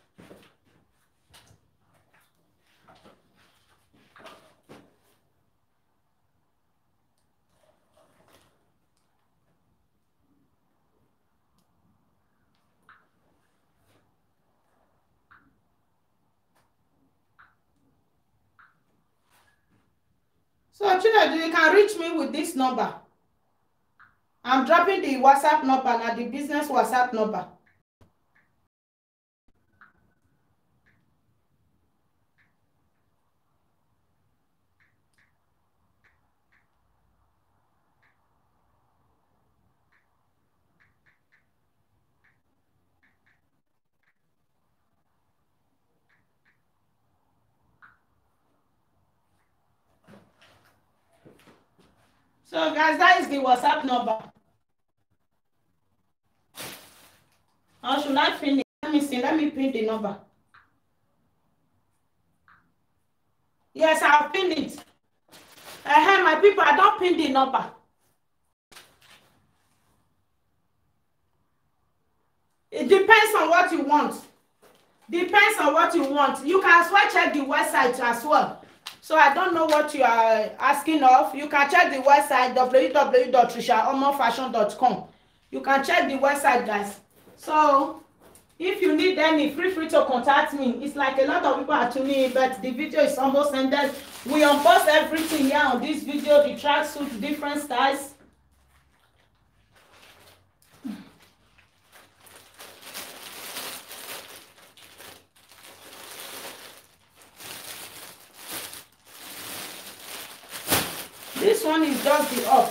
So, Chinedu, you can reach me with this number. I'm dropping the WhatsApp number and the business WhatsApp number. So, guys, that is the WhatsApp number. Or should I pin it? Let me see. Let me pin the number. Yes, I'll pin it. Uh-huh, my people, I don't pin the number. It depends on what you want. Depends on what you want. You can as well check the website as well. So I don't know what you are asking of. You can check the website w w w dot trisha ormon fashion dot com. You can check the website, guys. So if you need any, feel free to contact me. It's like a lot of people are tuning in, but the video is almost ended. We unbox everything here on this video, the tracksuit, different styles. This one is just the up.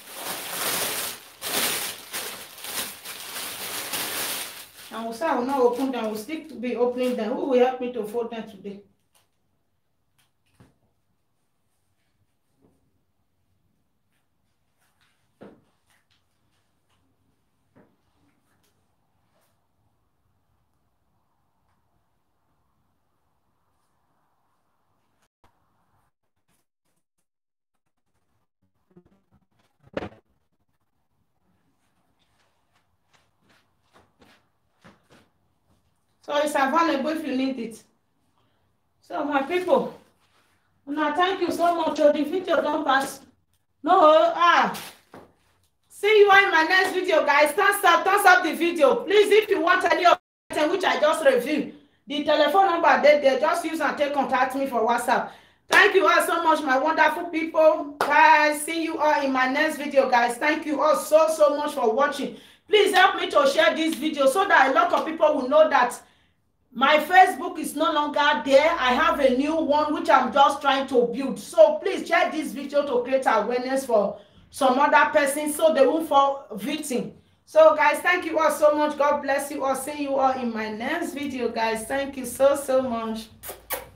And we'll say I will not open them. We'll stick to be opening them. Who will help me to fold them today? So it's available if you need it. So my people, now thank you so much. Oh, the video don't pass. No, ah. See you in my next video, guys. Thumbs up, thumbs up the video. Please, if you want any of the which I just reviewed, the telephone number there, there, just use and take contact me for WhatsApp. Thank you all so much, my wonderful people. Guys, see you all in my next video, guys. Thank you all so, so much for watching. Please help me to share this video so that a lot of people will know that my Facebook is no longer there. I have a new one which I'm just trying to build. So please share this video to create awareness for some other person so they won't fall victim. So guys, thank you all so much. God bless you all. See you all in my next video, guys. Thank you so, so much.